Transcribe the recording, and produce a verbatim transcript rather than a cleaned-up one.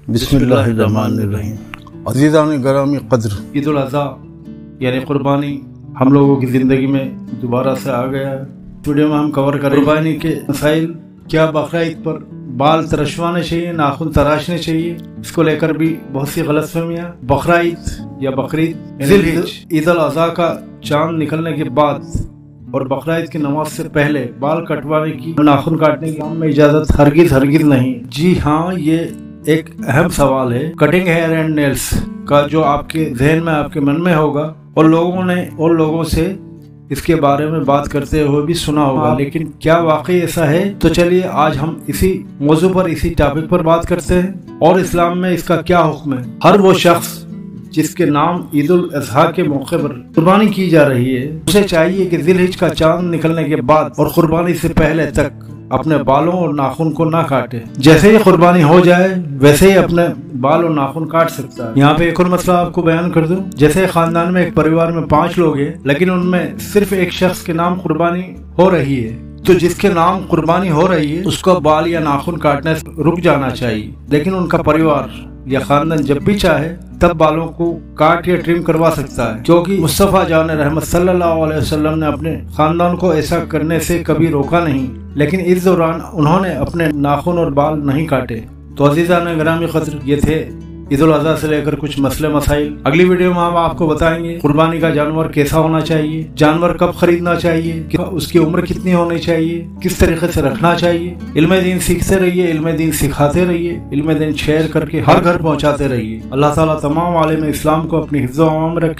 बिस्मिल्लाहिर्रहमानिर्रहीम। अज़ीज़ान गरामी क़द्र, ईद उल अज़हा यानी क़ुरबानी हम लोगों की ज़िंदगी में दोबारा से आ गया है। वीडियो में हम कवर करें क़ुरबानी के मसाइल, क्या बकरा ईद पर बाल तरशवाने चाहिए, नाखून तराशने चाहिए, इसको लेकर भी बहुत सी गलतफहमियाँ। बकरा ईद या बकरीद ईद उल अज़हा का चांद निकलने के बाद और बकरा ईद की नमाज से पहले बाल कटवाने की, नाखून काटने की में इजाजत हरगिज हरगिज नहीं। जी हाँ, ये एक अहम सवाल है। कटिंग हेयर एंड नेल्स का जो आपके जहन में, आपके मन में होगा, और लोगों ने और लोगों से इसके बारे में बात करते हुए भी सुना होगा, लेकिन क्या वाकई ऐसा है? तो चलिए आज हम इसी मौजू पर, इसी टॉपिक पर बात करते हैं और इस्लाम में इसका क्या हुक्म है। हर वो शख्स जिसके नाम ईद उल अज़हा के मौके पर कुर्बानी की जा रही है, उसे चाहिए कि ज़िलहिज का चांद निकलने के बाद और कुर्बानी से पहले तक अपने बालों और नाखून को ना काटे। जैसे ही कुर्बानी हो जाए वैसे ही अपने बाल और नाखून काट सकता है। यहाँ पे एक और मसला आपको बयान कर दूं। जैसे खानदान में, एक परिवार में पांच लोग हैं, लेकिन उनमें सिर्फ एक शख्स के नाम कुर्बानी हो रही है, तो जिसके नाम कुर्बानी हो रही है उसको बाल या नाखून काटने से रुक जाना चाहिए। लेकिन उनका परिवार या खानदान जब भी चाहे तब बालों को काट या ट्रिम करवा सकता है, क्योंकि मुस्तफा जान रहमत सल्लल्लाहु अलैहि वसल्लम ने अपने खानदान को ऐसा करने से कभी रोका नहीं, लेकिन इस दौरान उन्होंने अपने नाखून और बाल नहीं काटे। तो अज़ीज़ान गिरामी क़द्र, ये थे ईद उल अज़हा से लेकर कुछ मसले मसाइल। अगली वीडियो में हम आपको बताएंगे कुर्बानी का जानवर कैसा होना चाहिए, जानवर कब खरीदना चाहिए, उसकी उम्र कितनी होनी चाहिए, किस तरीके से रखना चाहिए। इल्म दीन सीखते रहिए, इल्म दीन सिखाते रहिए, इल्म दीन शेयर करके हर घर पहुँचाते रहिए। अल्लाह ताला तमाम आलिम इस्लाम को अपनी हिफ्ज़-ओ-अमान में रखे।